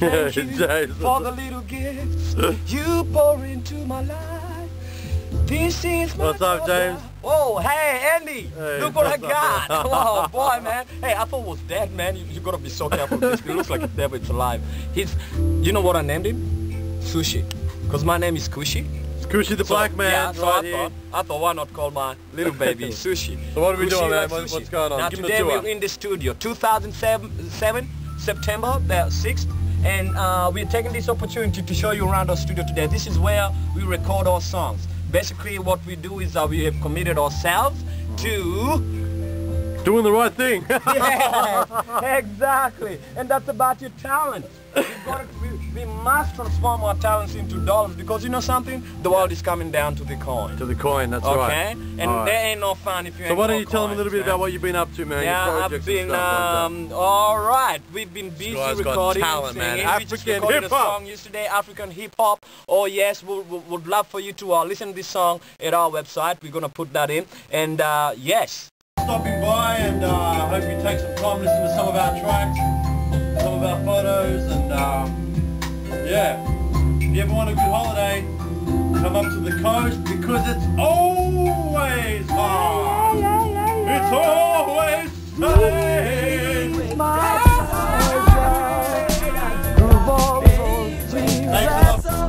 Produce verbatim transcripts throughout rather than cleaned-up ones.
Thank you for the little gifts you pour into my life. This is my What's up, James? Oh, hey, Andy. Hey, Look what I what's up, got. man? Oh, boy, man. Hey, I thought it was dead, man. You, you got to be so careful with this. It looks like a devil. It's alive. He's, you know what I named him? Sushi. Because my name is Kushi. Kushi the So, black man, yeah, so right I here. thought, I thought why not call my little baby Sushi. So what are we Kushi doing, man? like What- sushi. what's going on? Now Give me the today tour. we're in the studio, two thousand seven, September the sixth, and uh, we're taking this opportunity to show you around our studio today. This is where we record our songs. Basically what we do is that we have committed ourselves to... Doing the right thing. Yeah, exactly. And that's about your talent. We've got to, we, we must transform our talents into dollars because you know something? The world is coming down to the coin. To the coin, that's Okay? right. And All right. there ain't no fun if you So ain't why don't no you tell them a little bit coins, about man. what you've been up to, man? Yeah, your I've projects been, and stuff like um, alright, we've been busy guy's got recording talent, and man. singing. We just African recorded hip-hop. a song yesterday, African hip-hop. Oh yes, we would would love for you to uh, listen to this song at our website. We're going to put that in. And uh, yes. Stopping by and uh, hope you take some time to listen to some of our tracks, some of our photos, and uh, yeah. If you ever want a good holiday, come up to the coast because it's always hot. It's always sunny. Thanks a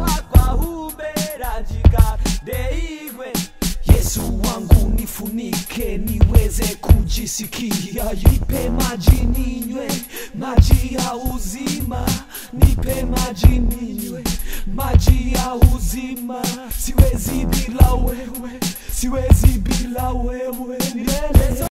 lot. Yesu wangu nifunike niweze kujisikia, nipe maji ninywe, maji ya uzima, nipe maji ninywe, maji ya uzima, siwezi bila wewe, siwezi bila wewe.